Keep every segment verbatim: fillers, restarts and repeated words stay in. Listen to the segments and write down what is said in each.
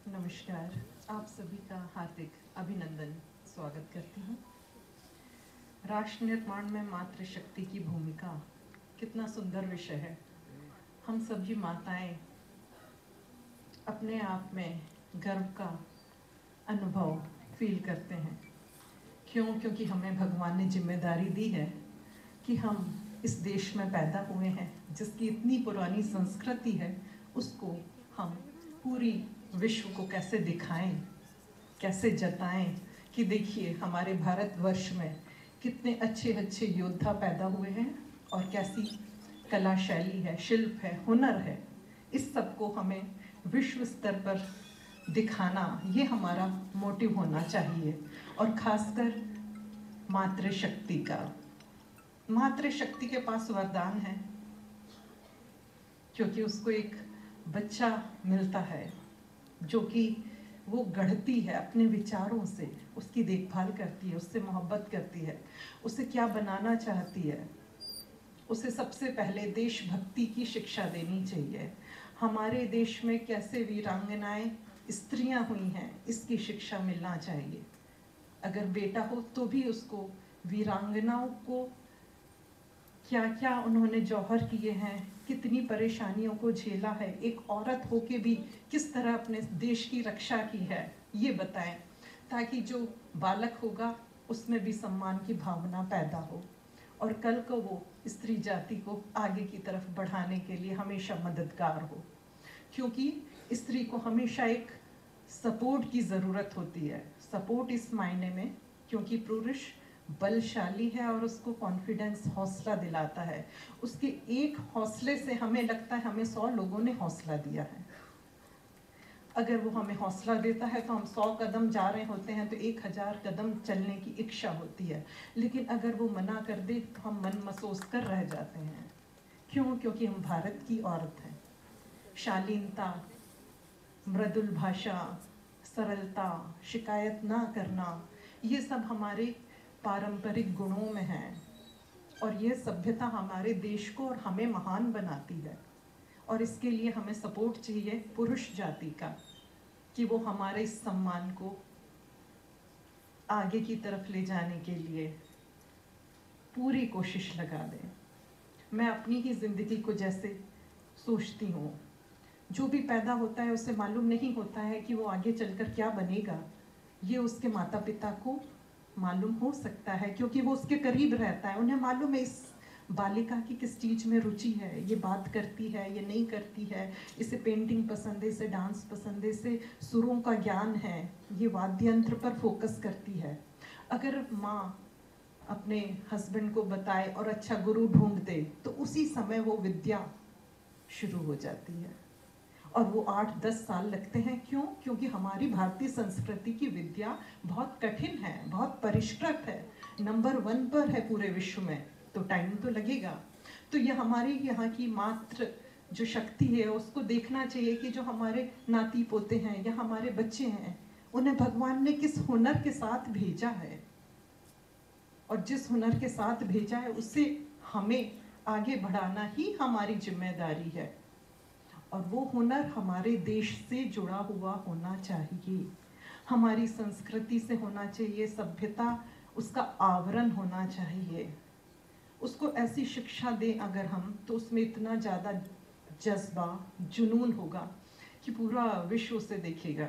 नमस्कार, आप सभी का हार्दिक अभिनंदन स्वागत करती हूँ। राष्ट्र निर्माण में मातृशक्ति की भूमिका कितना सुंदर विषय है। हम सभी माताएं अपने आप में गर्व का अनुभव फील करते हैं। क्यों? क्योंकि हमें भगवान ने जिम्मेदारी दी है कि हम इस देश में पैदा हुए हैं, जिसकी इतनी पुरानी संस्कृति है, उसको हम पूरी विश्व को कैसे दिखाएं, कैसे जताएं कि देखिए हमारे भारतवर्ष में कितने अच्छे अच्छे योद्धा पैदा हुए हैं और कैसी कला शैली है, शिल्प है, हुनर है। इस सब को हमें विश्व स्तर पर दिखाना, ये हमारा मोटिव होना चाहिए। और खासकर मातृशक्ति का, मातृशक्ति के पास वरदान है, क्योंकि उसको एक बच्चा मिलता है जो कि वो गढ़ती है अपने विचारों से, उसकी देखभाल करती है, उससे मोहब्बत करती है, उसे क्या बनाना चाहती है। उसे सबसे पहले देशभक्ति की शिक्षा देनी चाहिए। हमारे देश में कैसे वीरांगनाएं स्त्रियां हुई हैं, इसकी शिक्षा मिलना चाहिए। अगर बेटा हो तो भी उसको वीरांगनाओं को क्या क्या उन्होंने जौहर किए हैं, कितनी परेशानियों को झेला है, एक औरत होके भी किस तरह अपने देश की रक्षा की है, ये बताएं, ताकि जो बालक होगा उसमें भी सम्मान की भावना पैदा हो और कल को वो स्त्री जाति को आगे की तरफ बढ़ाने के लिए हमेशा मददगार हो। क्योंकि स्त्री को हमेशा एक सपोर्ट की ज़रूरत होती है। सपोर्ट इस मायने में क्योंकि पुरुष बलशाली है और उसको कॉन्फिडेंस, हौसला दिलाता है। उसके एक हौसले से हमें लगता है हमें सौ लोगों ने हौसला दिया है। अगर वो हमें हौसला देता है तो हम सौ कदम जा रहे होते हैं तो एक हजार कदम चलने की इच्छा होती है। लेकिन अगर वो मना कर दे तो हम मन महसूस कर रह जाते हैं। क्यों? क्योंकि हम भारत की औरत हैं। शालीनता, मृदुल भाषा, सरलता, शिकायत ना करना, ये सब हमारे पारंपरिक गुणों में है और ये सभ्यता हमारे देश को और हमें महान बनाती है। और इसके लिए हमें सपोर्ट चाहिए पुरुष जाति का, कि वो हमारे इस सम्मान को आगे की तरफ ले जाने के लिए पूरी कोशिश लगा दें। मैं अपनी ही जिंदगी को जैसे सोचती हूँ, जो भी पैदा होता है उसे मालूम नहीं होता है कि वो आगे चलकर क्या बनेगा। ये उसके माता पिता को मालूम हो सकता है क्योंकि वो उसके करीब रहता है। उन्हें मालूम है इस बालिका की किस चीज़ में रुचि है, ये बात करती है, ये नहीं करती है, इसे पेंटिंग पसंद है, इसे डांस पसंद है, इसे सुरों का ज्ञान है, ये वाद्य यंत्र पर फोकस करती है। अगर माँ अपने हस्बैंड को बताए और अच्छा गुरु ढूंढ दे तो उसी समय वो विद्या शुरू हो जाती है। और वो आठ दस साल लगते हैं। क्यों? क्योंकि हमारी भारतीय संस्कृति की विद्या बहुत कठिन है, बहुत परिष्कृत है, नंबर वन पर है पूरे विश्व में, तो टाइम तो लगेगा। तो ये हमारी यहाँ की मात्र जो शक्ति है उसको देखना चाहिए कि जो हमारे नाती पोते हैं या हमारे बच्चे हैं, उन्हें भगवान ने किस हुनर के साथ भेजा है और जिस हुनर के साथ भेजा है उससे हमें आगे बढ़ाना ही हमारी जिम्मेदारी है। और वो हुनर हमारे देश से जुड़ा हुआ होना चाहिए, हमारी संस्कृति से होना चाहिए, सभ्यता उसका आवरण होना चाहिए। उसको ऐसी शिक्षा दें अगर हम, तो उसमें इतना ज़्यादा जज्बा, जुनून होगा कि पूरा विश्व उसे देखेगा।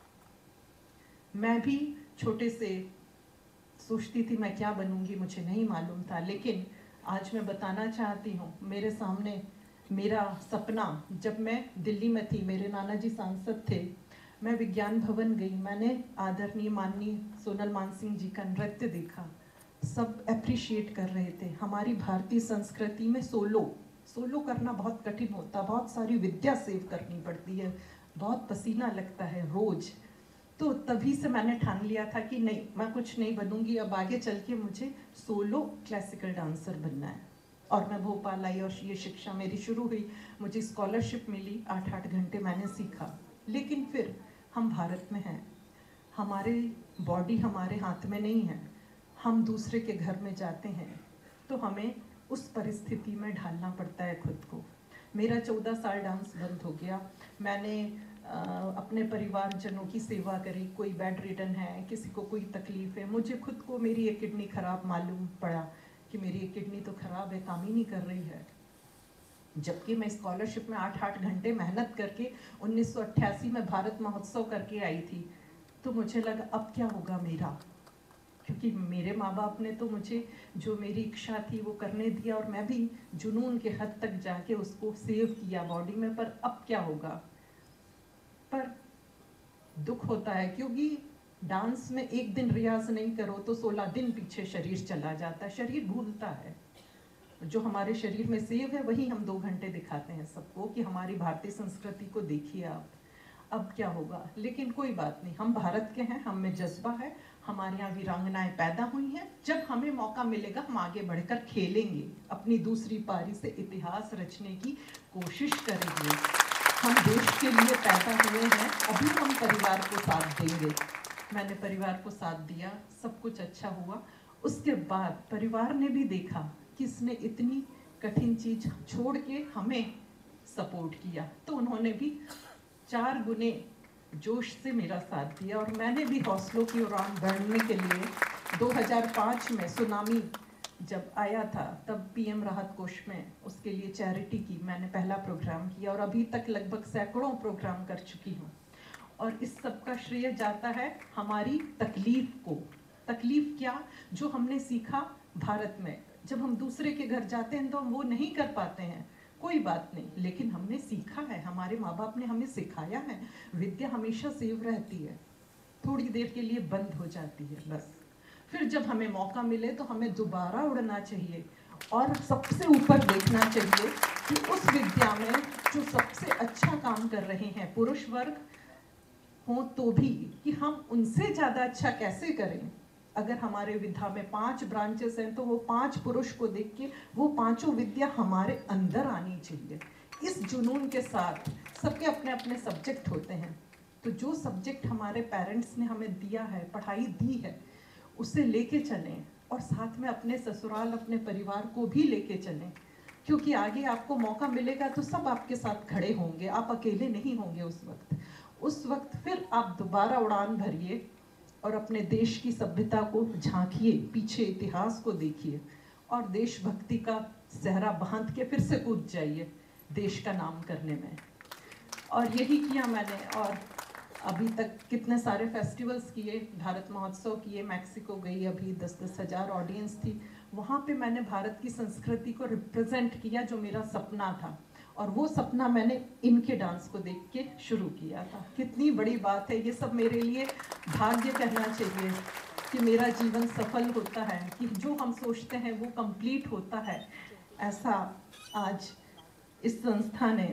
मैं भी छोटे से सोचती थी मैं क्या बनूंगी, मुझे नहीं मालूम था, लेकिन आज मैं बताना चाहती हूँ, मेरे सामने मेरा सपना, जब मैं दिल्ली में थी, मेरे नाना जी सांसद थे, मैं विज्ञान भवन गई, मैंने आदरणीय माननीय सोनल मानसिंह जी का नृत्य देखा। सब अप्रिशिएट कर रहे थे। हमारी भारतीय संस्कृति में सोलो सोलो करना बहुत कठिन होता, बहुत सारी विद्या सेव करनी पड़ती है, बहुत पसीना लगता है रोज। तो तभी से मैंने ठान लिया था कि नहीं, मैं कुछ नहीं बनूंगी, अब आगे चल के मुझे सोलो क्लासिकल डांसर बनना है। और मैं भोपाल आई और ये शिक्षा मेरी शुरू हुई, मुझे स्कॉलरशिप मिली, आठ आठ घंटे मैंने सीखा। लेकिन फिर हम भारत में हैं, हमारे बॉडी हमारे हाथ में नहीं है, हम दूसरे के घर में जाते हैं तो हमें उस परिस्थिति में ढालना पड़ता है खुद को। मेरा चौदह साल डांस बंद हो गया। मैंने अपने परिवारजनों की सेवा करी। कोई बेड रिडन है, किसी को कोई तकलीफ़ है। मुझे खुद को मेरी एक किडनी ख़राब मालूम पड़ा कि मेरी एक किडनी तो ख़राब है, काम ही नहीं कर रही है। जबकि मैं स्कॉलरशिप में आठ आठ घंटे मेहनत करके उन्नीस सौ अट्ठासी में भारत महोत्सव करके आई थी। तो मुझे लगा अब क्या होगा मेरा, क्योंकि मेरे माँ बाप ने तो मुझे जो मेरी इच्छा थी वो करने दिया और मैं भी जुनून के हद तक जाके उसको सेव किया बॉडी में। पर अब क्या होगा, पर दुख होता है, क्योंकि डांस में एक दिन रियाज नहीं करो तो सोलह दिन पीछे शरीर चला जाता है, शरीर भूलता है। जो हमारे शरीर में सेव है वही हम दो घंटे दिखाते हैं सबको कि हमारी भारतीय संस्कृति को देखिए आप। अब क्या होगा, लेकिन कोई बात नहीं, हम भारत के हैं, हम में जज्बा है, हमारे यहाँ वीरांगनाएं पैदा हुई हैं। जब हमें मौका मिलेगा हम आगे बढ़कर खेलेंगे, अपनी दूसरी पारी से इतिहास रचने की कोशिश करेंगे। हम देश के लिए पैदा हुए हैं, अभी हम परिवार को साथ देंगे। मैंने परिवार को साथ दिया, सब कुछ अच्छा हुआ। उसके बाद परिवार ने भी देखा कि इसने इतनी कठिन चीज छोड़ के हमें सपोर्ट किया, तो उन्होंने भी चार गुने जोश से मेरा साथ दिया। और मैंने भी हौसलों की उड़ान भरने के लिए दो हज़ार पाँच में सुनामी जब आया था तब पीएम राहत कोष में उसके लिए चैरिटी की मैंने पहला प्रोग्राम किया और अभी तक लगभग सैकड़ों प्रोग्राम कर चुकी हूँ। और इस सब का श्रेय जाता है हमारी तकलीफ को। तकलीफ क्या, जो हमने सीखा भारत में। जब हम दूसरे के घर जाते हैं तो हम वो नहीं कर पाते हैं, कोई बात नहीं, लेकिन हमने सीखा है, हमारे माँ बाप ने हमें सिखाया है। विद्या हमेशा सेव रहती है, थोड़ी देर के लिए बंद हो जाती है बस। फिर जब हमें मौका मिले तो हमें दोबारा उड़ना चाहिए और सबसे ऊपर देखना चाहिए कि उस विद्या में जो सबसे अच्छा काम कर रहे हैं पुरुष वर्ग हो तो भी, कि हम उनसे ज़्यादा अच्छा कैसे करें। अगर हमारे विद्या में पांच ब्रांचेस हैं तो वो पांच पुरुष को देख के वो पांचों विद्या हमारे अंदर आनी चाहिए। इस जुनून के साथ सबके अपने अपने सब्जेक्ट होते हैं, तो जो सब्जेक्ट हमारे पेरेंट्स ने हमें दिया है, पढ़ाई दी है, उसे लेके चलें और साथ में अपने ससुराल, अपने परिवार को भी लेके चलें, क्योंकि आगे आपको मौका मिलेगा तो सब आपके साथ खड़े होंगे, आप अकेले नहीं होंगे उस वक्त। उस वक्त फिर आप दोबारा उड़ान भरिए और अपने देश की सभ्यता को झांकिए, पीछे इतिहास को देखिए और देशभक्ति का सहरा बांध के फिर से कूद जाइए देश का नाम करने में। और यही किया मैंने। और अभी तक कितने सारे फेस्टिवल्स किए, भारत महोत्सव किए, मैक्सिको गई, अभी दस दस हज़ार ऑडियंस थी, वहाँ पे मैंने भारत की संस्कृति को रिप्रेजेंट किया जो मेरा सपना था। और वो सपना मैंने इनके डांस को देख के शुरू किया था। कितनी बड़ी बात है, ये सब मेरे लिए भाग्य कहना चाहिए कि मेरा जीवन सफल होता है, कि जो हम सोचते हैं वो कंप्लीट होता है। ऐसा आज इस संस्था ने,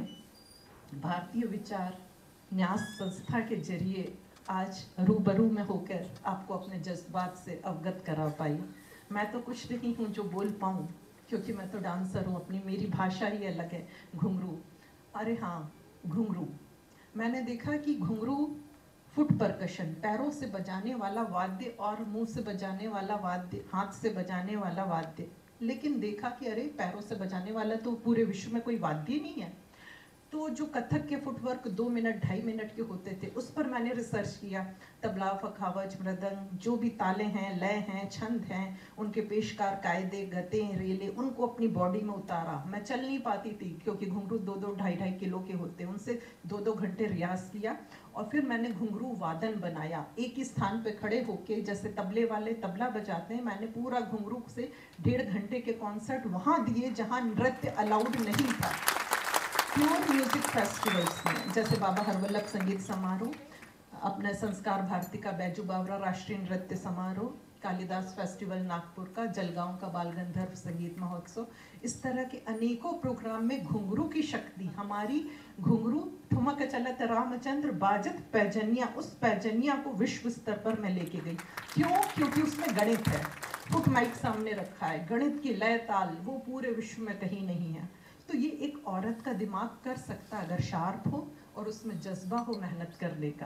भारतीय विचार न्यास संस्था के जरिए आज रूबरू में होकर आपको अपने जज्बात से अवगत करा पाई। मैं तो कुछ नहीं हूँ जो बोल पाऊँ, क्योंकि मैं तो डांसर हूँ, अपनी मेरी भाषा ही अलग है, घुंघरू। अरे हाँ, घुंघरू मैंने देखा कि घुंघरू फुट परकशन, पैरों से बजाने वाला वाद्य और मुंह से बजाने वाला वाद्य, हाथ से बजाने वाला वाद्य। लेकिन देखा कि अरे पैरों से बजाने वाला तो पूरे विश्व में कोई वाद्य नहीं है। तो जो कथक के फुटवर्क दो मिनट ढाई मिनट के होते थे, उस पर मैंने रिसर्च किया। तबला, फखावज, मृदंग, जो भी ताले हैं, लय हैं, छंद हैं, उनके पेशकार, कायदे, गते, रेले, उनको अपनी बॉडी में उतारा। मैं चल नहीं पाती थी क्योंकि घुंघरू दो दो ढाई ढाई किलो के होते, उनसे दो दो घंटे रियाज किया। और फिर मैंने घुंघरू वादन बनाया, एक ही स्थान पे खड़े होके, जैसे तबले वाले तबला बजाते हैं, मैंने पूरा घुंघरू से डेढ़ घंटे के कॉन्सर्ट वहाँ दिए जहाँ नृत्य अलाउड नहीं था। प्योर म्यूजिक फेस्टिवल्स में, जैसे बाबा हरवल्लभ संगीत समारोह, अपने संस्कार भारती का बैजू बावरा राष्ट्रीय नृत्य समारोह, कालिदास फेस्टिवल नागपुर का, जलगांव का बाल गंधर्व संगीत महोत्सव, इस तरह के अनेकों प्रोग्राम में घुंघरू की शक्ति, हमारी घुंघरू ठुमक चलत रामचंद्र बाजत पैजनिया, उस पैजनिया को विश्व स्तर पर मैं लेके गई। क्यों? क्योंकि उसमें गणित है, फुट माइक सामने रखा है, गणित की लय ताल वो पूरे विश्व में कहीं नहीं है। तो ये एक औरत का दिमाग कर सकता है अगर शार्प हो और उसमें जज्बा हो मेहनत करने का।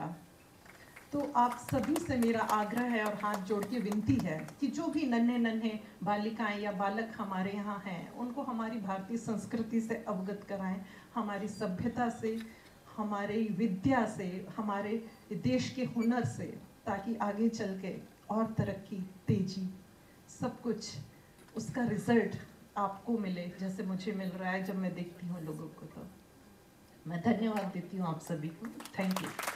तो आप सभी से मेरा आग्रह है और हाथ जोड़ के विनती है कि जो भी नन्हे नन्हे बालिकाएं या बालक हमारे यहाँ हैं, उनको हमारी भारतीय संस्कृति से अवगत कराएं, हमारी सभ्यता से, हमारे विद्या से, हमारे देश के हुनर से, ताकि आगे चल के और तरक्की, तेजी, सब कुछ उसका रिजल्ट आपको मिले जैसे मुझे मिल रहा है जब मैं देखती हूँ लोगों को। तो मैं धन्यवाद देती हूँ आप सभी को। Thank you.